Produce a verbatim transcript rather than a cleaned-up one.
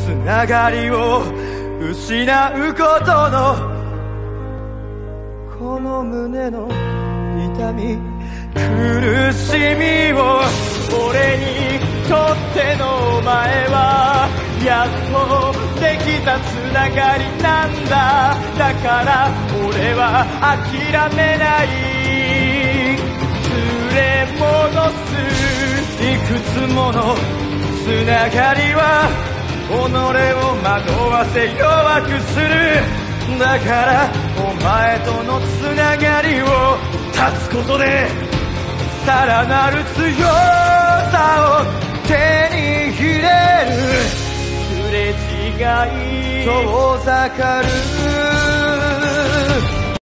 つながりを失うことのこの胸の痛み苦しみを俺にとってのお前はやっとできたつながりなんだ。だから俺は諦めない。連れ戻すいくつものつながりは己を惑わせ弱くする。だからお前とのつながりを断つことでさらなる強さを手に入れる。すれ違い遠ざかる